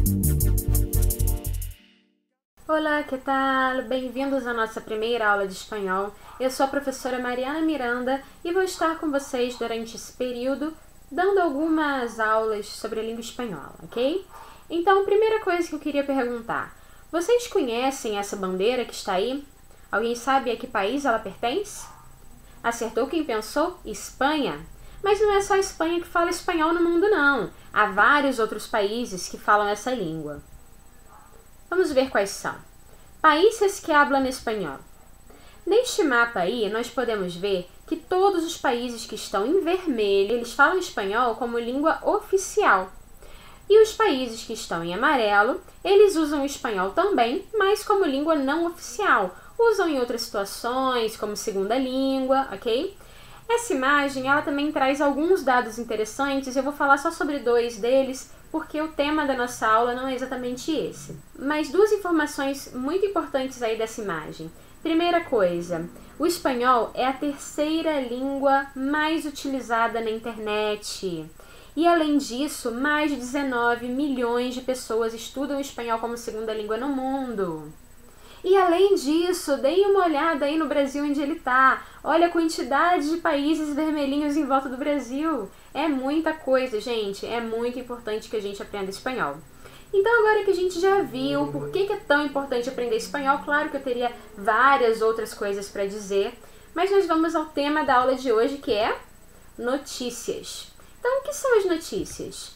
Olá, que tal? Bem-vindos à nossa primeira aula de espanhol. Eu sou a professora Mariana Miranda e vou estar com vocês durante esse período dando algumas aulas sobre a língua espanhola, ok? Então, primeira coisa que eu queria perguntar. Vocês conhecem essa bandeira que está aí? Alguém sabe a que país ela pertence? Acertou quem pensou? Espanha! Mas não é só a Espanha que fala espanhol no mundo, não. Há vários outros países que falam essa língua. Vamos ver quais são. Países que hablan espanhol. Neste mapa aí, nós podemos ver que todos os países que estão em vermelho, eles falam espanhol como língua oficial. E os países que estão em amarelo, eles usam o espanhol também, mas como língua não oficial. Usam em outras situações, como segunda língua, ok? Essa imagem, ela também traz alguns dados interessantes, eu vou falar só sobre dois deles, porque o tema da nossa aula não é exatamente esse. Mas duas informações muito importantes aí dessa imagem. Primeira coisa, o espanhol é a terceira língua mais utilizada na internet. E além disso, mais de 19 milhões de pessoas estudam o espanhol como segunda língua no mundo. E além disso, deem uma olhada aí no Brasil onde ele está. Olha a quantidade de países vermelhinhos em volta do Brasil. É muita coisa, gente. É muito importante que a gente aprenda espanhol. Então, agora que a gente já viu por que é tão importante aprender espanhol, claro que eu teria várias outras coisas para dizer, mas nós vamos ao tema da aula de hoje, que é notícias. Então, o que são as notícias?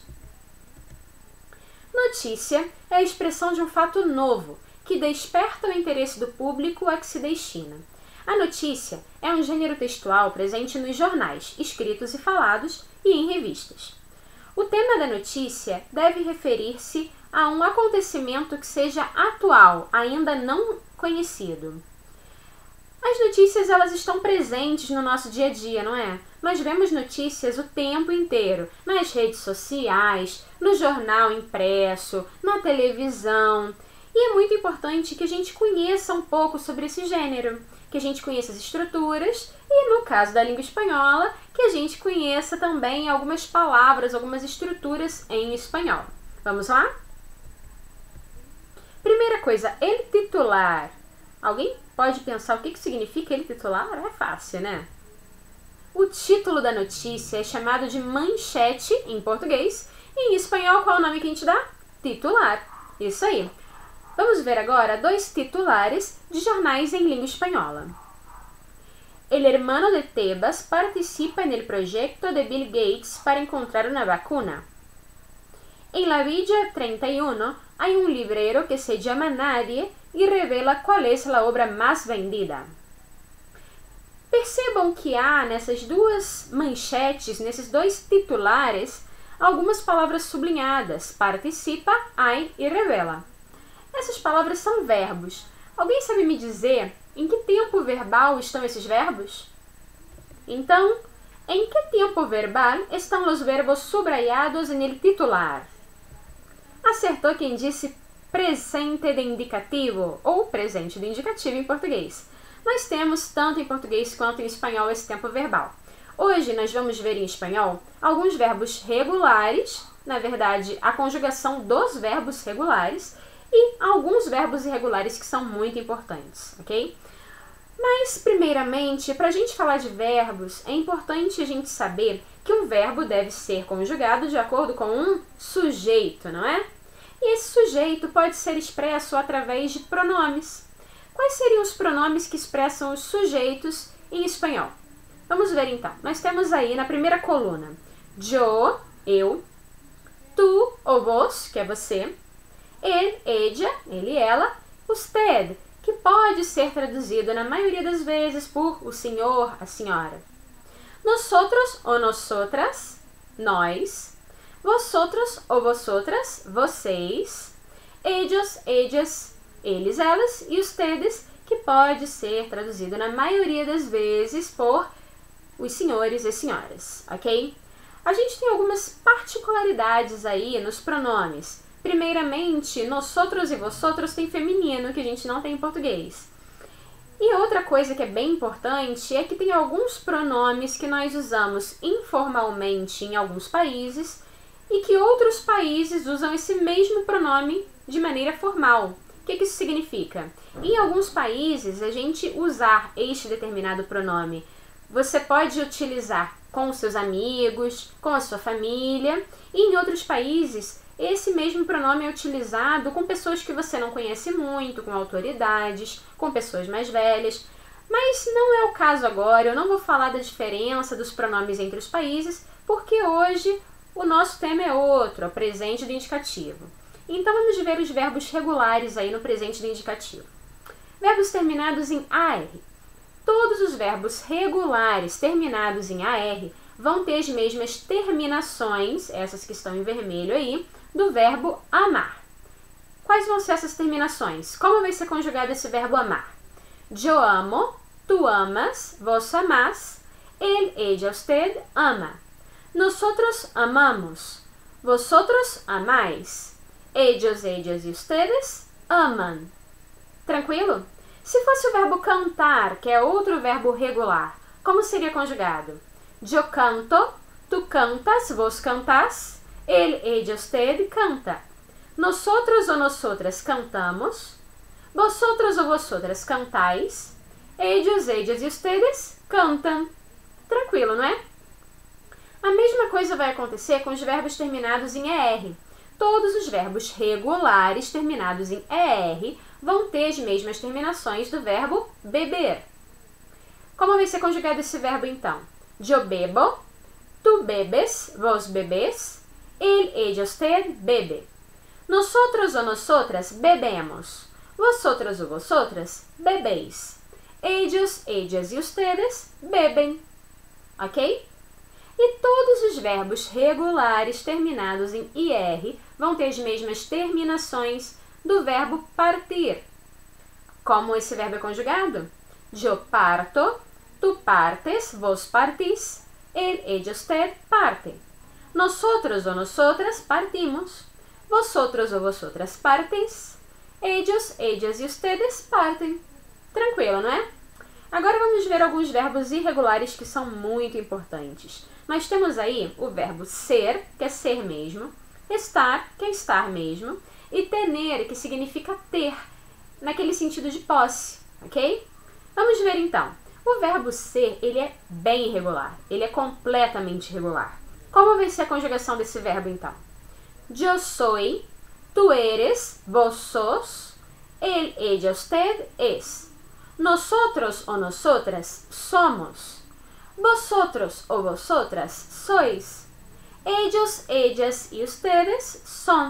Notícia é a expressão de um fato novo, que desperta o interesse do público a que se destina. A notícia é um gênero textual presente nos jornais, escritos e falados, e em revistas. O tema da notícia deve referir-se a um acontecimento que seja atual, ainda não conhecido. As notícias, elas estão presentes no nosso dia a dia, não é? Nós vemos notícias o tempo inteiro, nas redes sociais, no jornal impresso, na televisão. E é muito importante que a gente conheça um pouco sobre esse gênero, que a gente conheça as estruturas e, no caso da língua espanhola, que a gente conheça também algumas palavras, algumas estruturas em espanhol. Vamos lá? Primeira coisa, el titular. Alguém pode pensar o que significa el titular? É fácil, né? O título da notícia é chamado de manchete em português e em espanhol qual é o nome que a gente dá? Titular. Isso aí. Vamos ver agora dois titulares de jornais em língua espanhola. El hermano de Tebas participa en el proyecto de Bill Gates para encontrar una vacuna. En la Villa 31 hay un librero que se llama Nadie y revela cuál es la obra más vendida. Percebam que há nessas duas manchetes, nesses dois titulares, algumas palavras sublinhadas, participa, hay e revela. Essas palavras são verbos. Alguém sabe me dizer em que tempo verbal estão esses verbos? Então, em que tempo verbal estão os verbos subrayados en el titular? Acertou quem disse presente de indicativo, ou presente de indicativo em português. Nós temos, tanto em português quanto em espanhol, esse tempo verbal. Hoje nós vamos ver em espanhol alguns verbos regulares, na verdade, a conjugação dos verbos regulares, e alguns verbos irregulares que são muito importantes, ok? Mas, primeiramente, para a gente falar de verbos, é importante a gente saber que um verbo deve ser conjugado de acordo com um sujeito, não é? E esse sujeito pode ser expresso através de pronomes. Quais seriam os pronomes que expressam os sujeitos em espanhol? Vamos ver então. Nós temos aí na primeira coluna yo, eu, tu ou vos, que é você, ele, ella, ele, ela, usted, que pode ser traduzido na maioria das vezes por o senhor, a senhora. Nosotros ou nosotras, nós. Vosotros ou vosotras, vocês. Ellos, ellas, eles, elas. E ustedes, que pode ser traduzido na maioria das vezes por os senhores e senhoras, ok? A gente tem algumas particularidades aí nos pronomes. Primeiramente, nosotros e vosotros tem feminino, que a gente não tem em português. E outra coisa que é bem importante é que tem alguns pronomes que nós usamos informalmente em alguns países e que outros países usam esse mesmo pronome de maneira formal. O que isso significa? Em alguns países, a gente usar este determinado pronome, você pode utilizar com os seus amigos, com a sua família, e em outros países, esse mesmo pronome é utilizado com pessoas que você não conhece muito, com autoridades, com pessoas mais velhas. Mas não é o caso agora, eu não vou falar da diferença dos pronomes entre os países, porque hoje o nosso tema é outro, é o presente do indicativo. Então vamos ver os verbos regulares aí no presente do indicativo. Verbos terminados em AR. Todos os verbos regulares terminados em AR vão ter as mesmas terminações, essas que estão em vermelho aí, do verbo amar. Quais vão ser essas terminações? Como vai ser conjugado esse verbo amar? Yo amo, tu amas, vos amás, él, ella, usted ama. Nosotros amamos, vosotros amáis, ellos, ellas e ustedes amam. Tranquilo? Se fosse o verbo cantar, que é outro verbo regular, como seria conjugado? Yo canto, tu cantas, vos cantás, él, ella, usted canta. Nosotros o nosotras cantamos, vosotros ou vosotras cantais, ellos, ellas e ustedes cantam. Tranquilo, não é? A mesma coisa vai acontecer com os verbos terminados em ER. Todos os verbos regulares terminados em ER vão ter as mesmas terminações do verbo beber. Como vai ser conjugado esse verbo então? Yo bebo, tu bebes, vos bebés, él, ella, usted bebe. Nosotros o nosotras bebemos, vosotros ou vosotras bebeis, ellos, ellas e ustedes bebem. Ok? E todos os verbos regulares terminados em IR vão ter as mesmas terminações do verbo partir. Como esse verbo é conjugado? Yo parto, tu partes, vos partís, él, ella, usted parte. Nosotros ou nosotras partimos, vosotros ou vosotras parteis, ellos, ellas e ustedes partem. Tranquilo, não é? Agora vamos ver alguns verbos irregulares que são muito importantes. Nós temos aí o verbo ser, que é ser mesmo, estar, que é estar mesmo, e tener, que significa ter, naquele sentido de posse, ok? Vamos ver então. O verbo ser, ele é bem irregular, ele é completamente irregular. Como vai ser a conjugação desse verbo então? Yo soy, tu eres, vos sos, él, ella, usted es. Nosotros o nosotras somos. Vosotros o vosotras sois. Ellos, ellas e ustedes son.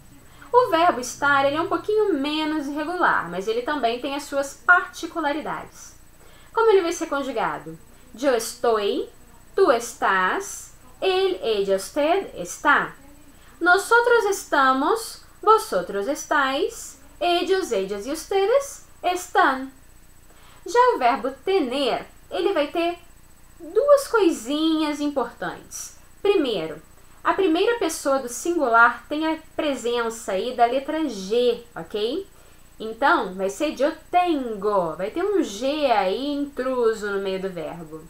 O verbo estar ele é um pouquinho menos irregular, mas ele também tem as suas particularidades. Como ele vai ser conjugado? Yo estoy, tu estás, él, ella, usted está. Nosotros estamos, vosotros estáis, ellos, ellas e ustedes están. Já o verbo tener, ele vai ter duas coisinhas importantes. Primeiro, a primeira pessoa do singular tem a presença aí da letra G, ok? Então, vai ser yo tengo, vai ter um G aí intruso no meio do verbo.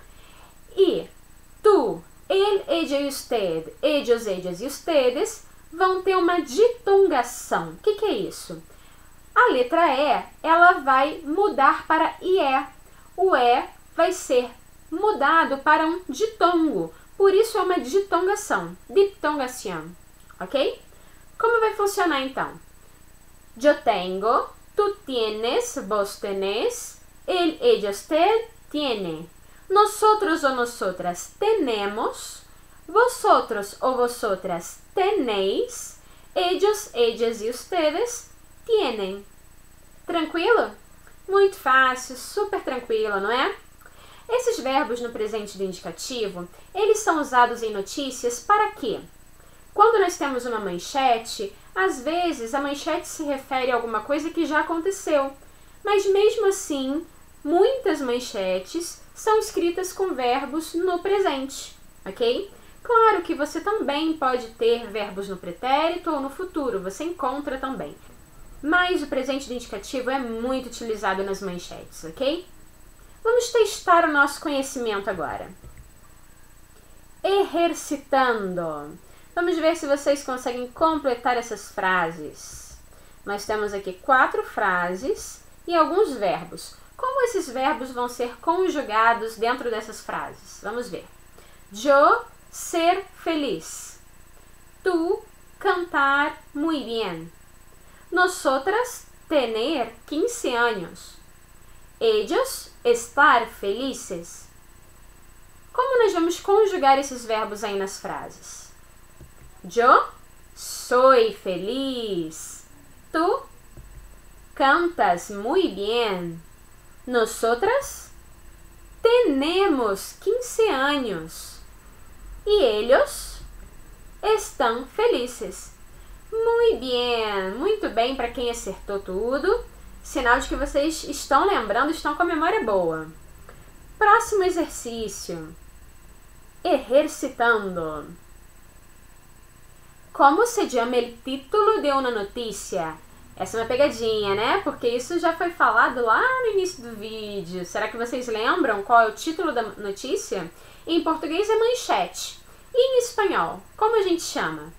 E tu, él, ella e usted, ellos, ellas e ustedes vão ter uma ditongação. O que é isso? A letra E, ela vai mudar para IE. O E vai ser mudado para um ditongo. Por isso é uma ditongação. Diptongação. Ok? Como vai funcionar então? Yo tengo, tu tienes, vos tenés, él, ella, usted tiene. Nosotros o nosotras tenemos, vosotros o vosotras tenéis, ellos, ellas e ustedes tienen. Tranquilo? Muito fácil, super tranquilo, não é? Esses verbos no presente do indicativo, eles são usados em notícias para quê? Quando nós temos uma manchete, às vezes a manchete se refere a alguma coisa que já aconteceu, mas mesmo assim, muitas manchetes são escritas com verbos no presente, ok? Claro que você também pode ter verbos no pretérito ou no futuro, você encontra também. Mas o presente do indicativo é muito utilizado nas manchetes, ok? Vamos testar o nosso conhecimento agora. Ejercitando. Vamos ver se vocês conseguem completar essas frases. Nós temos aqui 4 frases e alguns verbos. Como esses verbos vão ser conjugados dentro dessas frases? Vamos ver. Yo, ser feliz. Tu, cantar muy bien. Nosotras, tener 15 años. Ellos, estar felices. Como nós vamos conjugar esses verbos aí nas frases? Yo, soy feliz. Tu, cantas muy bien. Nosotras, tenemos 15 años. E ellos, estão felizes. Muito bem para quem acertou tudo. Sinal de que vocês estão lembrando, estão com a memória boa. Próximo exercício. Ejercitando. Como se chama o título de uma notícia? Essa é uma pegadinha, né? Porque isso já foi falado lá no início do vídeo. Será que vocês lembram qual é o título da notícia? Em português é manchete. E em espanhol, como a gente chama?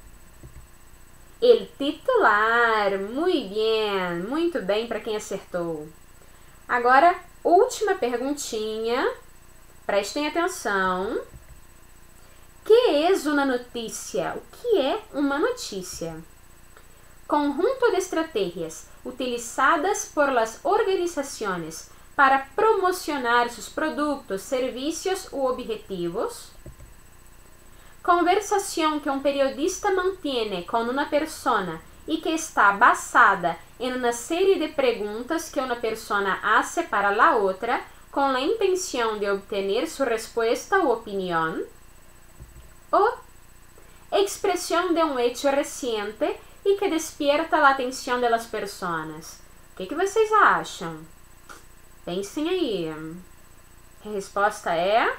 El titular. Muito bem para quem acertou. Agora, última perguntinha. Prestem atenção. Que é uma notícia? O que é uma notícia? Conjunto de estrategias utilizadas por las organizaciones para promocionar sus productos, servicios u objetivos. Conversación que un periodista mantiene con una persona y que está basada en una serie de preguntas que una persona hace para la otra con la intención de obtener su respuesta u opinión. O expresión de un hecho reciente e que despierta a atenção das pessoas. O que vocês acham? Pensem aí. A resposta é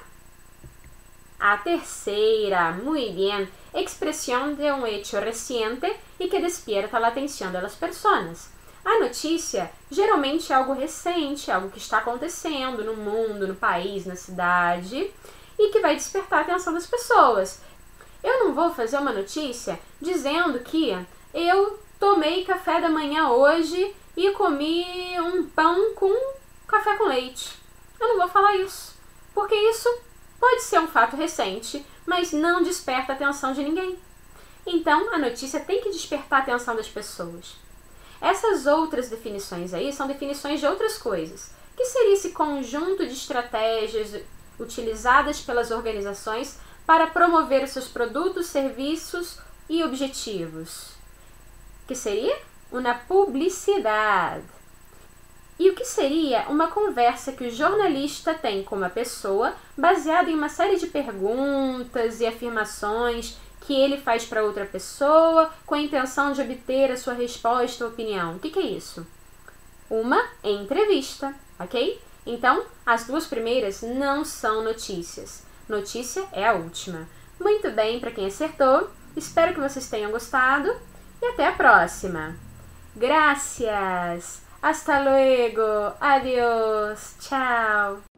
a terceira. Muito bem. Expressão de um hecho reciente e que despierta a atenção das pessoas. A notícia geralmente é algo recente, algo que está acontecendo no mundo, no país, na cidade e que vai despertar a atenção das pessoas. Eu não vou fazer uma notícia dizendo que eu tomei café da manhã hoje e comi um pão com café com leite. Eu não vou falar isso, porque isso pode ser um fato recente, mas não desperta a atenção de ninguém. Então, a notícia tem que despertar a atenção das pessoas. Essas outras definições aí são definições de outras coisas. O que seria esse conjunto de estratégias utilizadas pelas organizações para promover os seus produtos, serviços e objetivos? Que seria uma publicidade. E o que seria uma conversa que o jornalista tem com uma pessoa baseada em uma série de perguntas e afirmações que ele faz para outra pessoa com a intenção de obter a sua resposta ou opinião? O que é isso? Uma entrevista, ok? Então, as duas primeiras não são notícias. Notícia é a última. Muito bem para quem acertou. Espero que vocês tenham gostado. E até a próxima. Gracias. Hasta luego. Adiós. Tchau.